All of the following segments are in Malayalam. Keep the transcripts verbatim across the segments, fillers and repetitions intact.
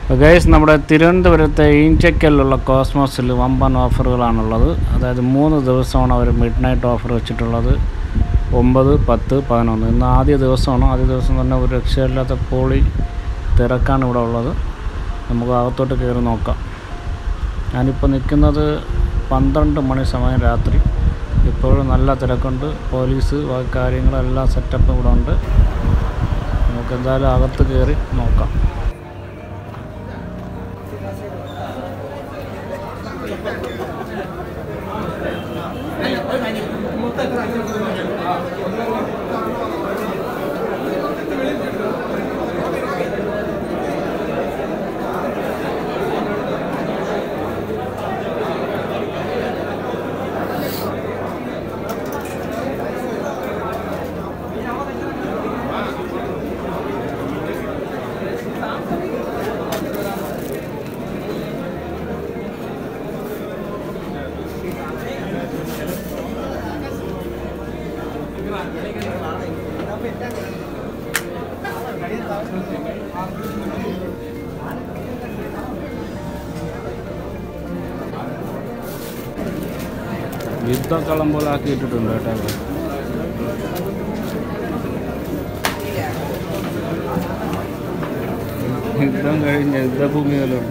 ഗൈസ്, നമ്മുടെ തിരുവനന്തപുരത്തെ ഈഞ്ചക്കലിലുള്ള കോസ്മോസിൽ വമ്പൻ ഓഫറുകളാണുള്ളത്. അതായത് മൂന്ന് ദിവസമാണ് അവർ മിഡ് നൈറ്റ് ഓഫർ വെച്ചിട്ടുള്ളത്. ഒമ്പത്, പത്ത്, പതിനൊന്ന്. ഇന്ന് ആദ്യ ദിവസമാണ്. ആദ്യ ദിവസം തന്നെ ഒരു രക്ഷയില്ലാത്ത പോളി തിരക്കാണ് ഇവിടെ ഉള്ളത്. നമുക്ക് അകത്തോട്ട് കയറി നോക്കാം. ഞാനിപ്പോൾ നിൽക്കുന്നത് പന്ത്രണ്ട് മണി സമയം രാത്രി. ഇപ്പോഴും നല്ല തിരക്കുണ്ട്. പോലീസ് കാര്യങ്ങളെല്ലാം സെറ്റപ്പ് ഇവിടെ ഉണ്ട്. നമുക്ക് എന്തായാലും അകത്ത് കയറി നോക്കാം. യുദ്ധക്കളം പോലെ ആക്കിയിട്ടിട്ടുണ്ട് കേട്ടോ. യുദ്ധം കഴിഞ്ഞ യുദ്ധഭൂമികളുണ്ട്.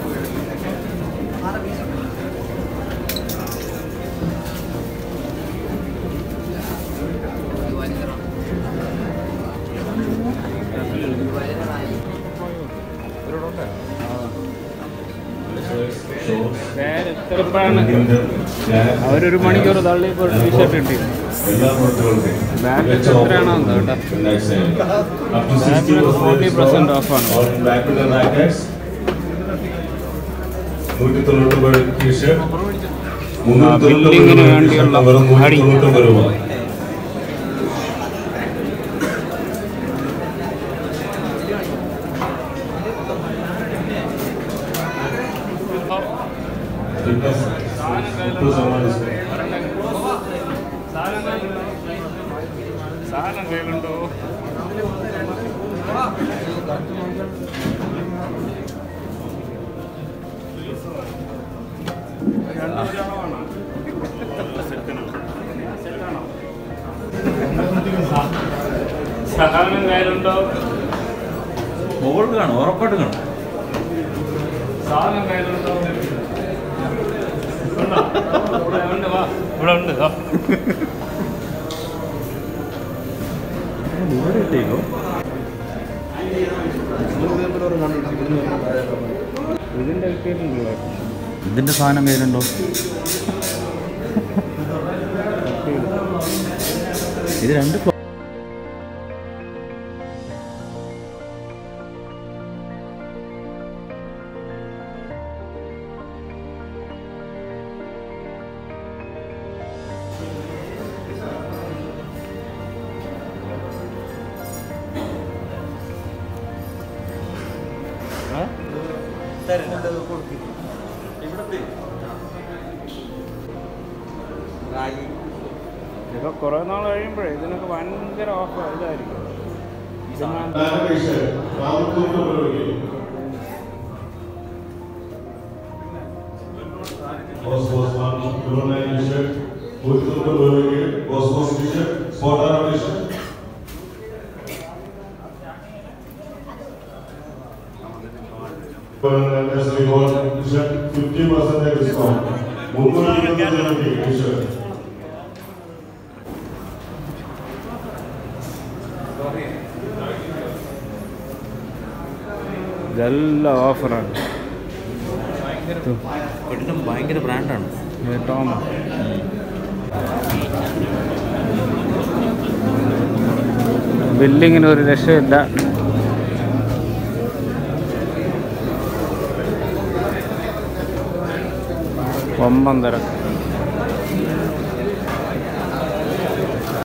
അവരൊരു മണിക്കൂർ തള്ളി ഇപ്പോൾ ടീഷർട്ട് കിട്ടി. ബാഗ് എത്രയാണോ കേട്ടോ. ഫോർട്ടി പെർസെന്റ് ഓഫാണ്. ബിൽഡിങ്ങിന് വേണ്ടിയുള്ള അടി. സാധനം കയ്യിലുണ്ടോ? സാധനം കയ്യിലുണ്ടോ? മുകളിൽ കാണും, ഉറപ്പായിട്ട് കാണും. സാധനം കയ്യിലുണ്ടോ? ഇവിടെ ഉണ്ട്, വാ, ഇവിടെ ഉണ്ട്. ഇതിന്റെ കിട്ടിയിട്ടുണ്ടല്ലോ. ഇതിന്റെ സാധനം കയ്യിലുണ്ടോ? ഇത് രണ്ട് ഇതൊക്കെ കുറെ നാൾ കഴിയുമ്പോഴേ ഇതിനൊക്കെ ഭയങ്കര ഓഫർ ഇതായിരിക്കും. fifty percent discount. ഇതെല്ലാം ഓഫറാണ്. ഭയങ്കര ബ്രാൻഡാണ്. ടോം ബില്ലിങ്ങിന് ഒരു രക്ഷയില്ല. ഒമ്പൻ തിരക്ക്.